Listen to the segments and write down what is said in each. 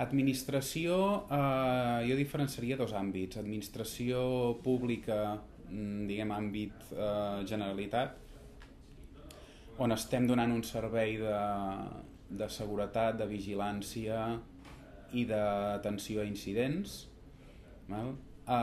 Administració, jo diferenciaria dos àmbits. Administració pública, diguem, àmbit Generalitat, on estem donant un servei de seguretat, de vigilància i d'atenció a incidents, val?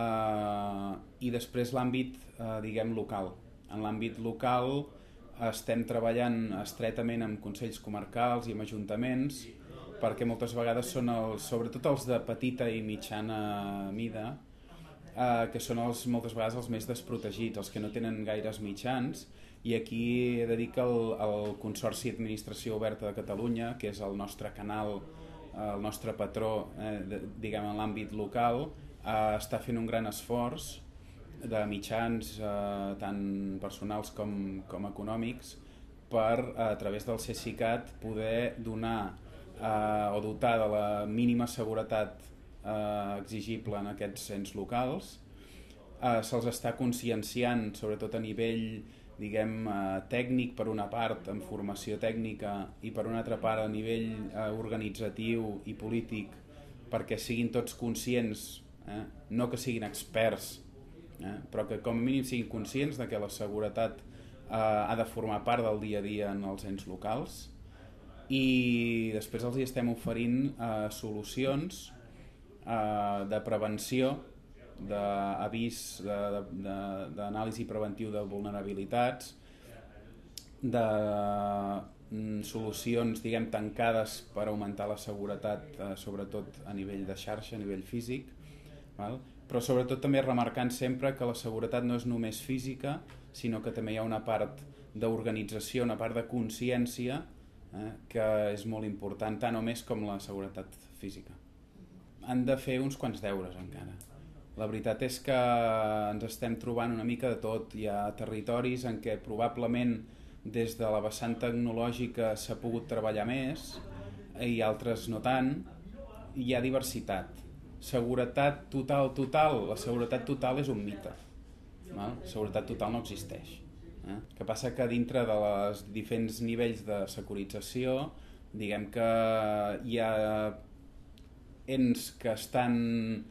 I després l'àmbit, diguem, local. En l'àmbit local estem treballant estretament amb consells comarcals i amb ajuntaments, perquè moltes vegades són sobretot els de petita i mitjana mida, que són moltes vegades els més desprotegits, els que no tenen gaires mitjans, i aquí he de dir que el Consorci d'Administració Oberta de Catalunya, que és el nostre canal, el nostre patró, diguem, en l'àmbit local, està fent un gran esforç de mitjans, tant personals com econòmics, per, a través del Cesicat, poder donar o dotar de la mínima seguretat exigible en aquests ens locals. Se'ls està conscienciant, sobretot a nivell, diguem, tècnic, per una part amb formació tècnica, i per una altra part a nivell organitzatiu i polític, perquè siguin tots conscients, no que siguin experts, però que com a mínim siguin conscients de que la seguretat ha de formar part del dia a dia en els ens locals. I després els estem oferint solucions de prevenció, d'avís, d'anàlisi preventiu de vulnerabilitats, de solucions, diguem, tancades per augmentar la seguretat, sobretot a nivell de xarxa, a nivell físic, val? Però sobretot també remarcant sempre que la seguretat no és només física, sinó que també hi ha una part d'organització, una part de consciència, que és molt important, tant o més com la seguretat física. Han de fer uns quants deures encara. La veritat és que ens estem trobant una mica de tot. Hi ha territoris en què probablement des de la vessant tecnològica s'ha pogut treballar més i altres no tant. Hi ha diversitat. Seguretat total, la seguretat total és un mite. Seguretat total no existeix. El que passa que dintre de els diferents nivells de securització, diguem que hi ha ens que estan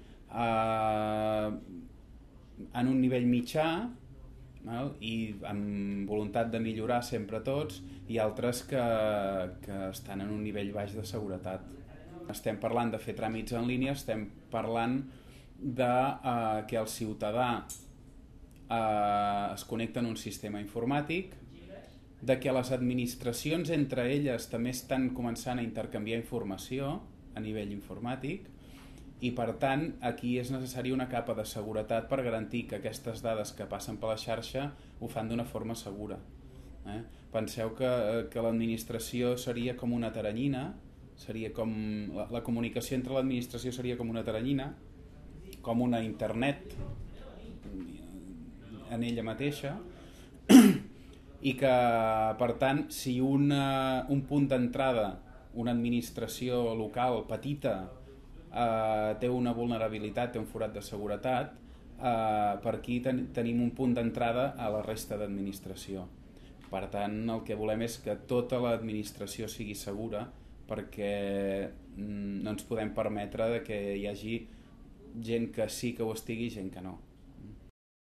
en un nivell mitjà, i amb voluntat de millorar sempre tots, i altres que estan en un nivell baix de seguretat. Estem parlant de fer tràmits en línia, estem parlant de que el ciutadà es connecta en un sistema informàtic, de que les administracions entre elles també estan començant a intercanviar informació a nivell informàtic, i per tant aquí és necessària una capa de seguretat per garantir que aquestes dades que passen per la xarxa ho fan d'una forma segura. Penseu que l'administració seria com una teranyina, seria com la comunicació entre l'administració seria com una teranyina, com una internet en ella mateixa, i que per tant si un punt d'entrada, una administració local petita, té una vulnerabilitat, té un forat de seguretat, per aquí tenim un punt d'entrada a la resta d'administració. Per tant, el que volem és que tota l'administració sigui segura, perquè no ens podem permetre que hi hagi gent que sí que ho estigui i gent que no.